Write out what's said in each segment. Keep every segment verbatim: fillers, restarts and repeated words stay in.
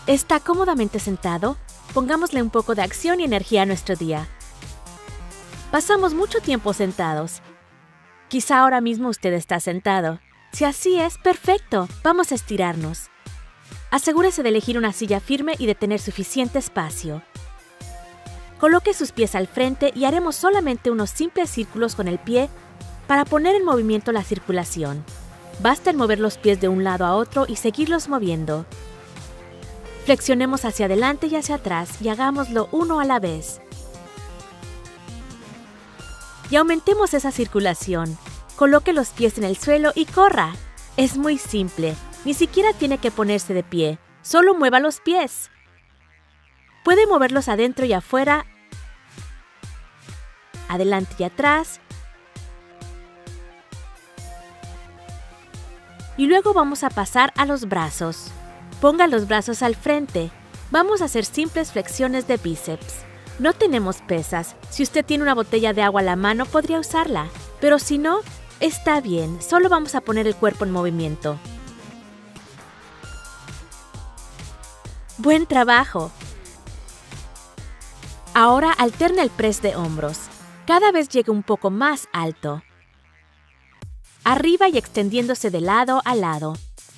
¿Está cómodamente sentado? Pongámosle un poco de acción y energía a nuestro día. Pasamos mucho tiempo sentados. Quizá ahora mismo usted está sentado. Si así es, perfecto. Vamos a estirarnos. Asegúrese de elegir una silla firme y de tener suficiente espacio. Coloque sus pies al frente y haremos solamente unos simples círculos con el pie para poner en movimiento la circulación. Basta en mover los pies de un lado a otro y seguirlos moviendo. Flexionemos hacia adelante y hacia atrás y hagámoslo uno a la vez. Y aumentemos esa circulación. Coloque los pies en el suelo y corra. Es muy simple. Ni siquiera tiene que ponerse de pie. Solo mueva los pies. Puede moverlos adentro y afuera, adelante y atrás. Y luego vamos a pasar a los brazos. Ponga los brazos al frente. Vamos a hacer simples flexiones de bíceps. No tenemos pesas. Si usted tiene una botella de agua a la mano, podría usarla. Pero si no, está bien. Solo vamos a poner el cuerpo en movimiento. ¡Buen trabajo! Ahora alterna el press de hombros. Cada vez llegue un poco más alto. Arriba y extendiéndose de lado a lado.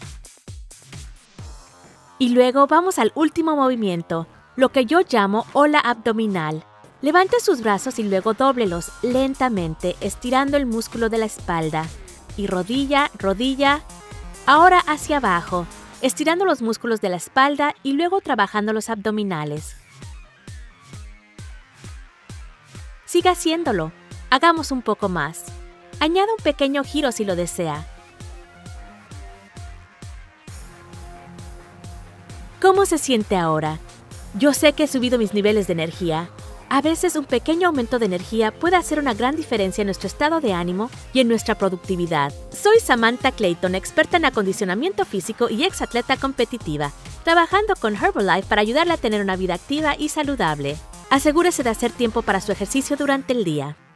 Y luego vamos al último movimiento, lo que yo llamo ola abdominal. Levante sus brazos y luego dóblelos lentamente, estirando el músculo de la espalda. Y rodilla, rodilla. Ahora hacia abajo, estirando los músculos de la espalda y luego trabajando los abdominales. Siga haciéndolo. Hagamos un poco más. Añada un pequeño giro si lo desea. ¿Cómo se siente ahora? Yo sé que he subido mis niveles de energía. A veces un pequeño aumento de energía puede hacer una gran diferencia en nuestro estado de ánimo y en nuestra productividad. Soy Samantha Clayton, experta en acondicionamiento físico y exatleta competitiva, trabajando con Herbalife para ayudarle a tener una vida activa y saludable. Asegúrese de hacer tiempo para su ejercicio durante el día.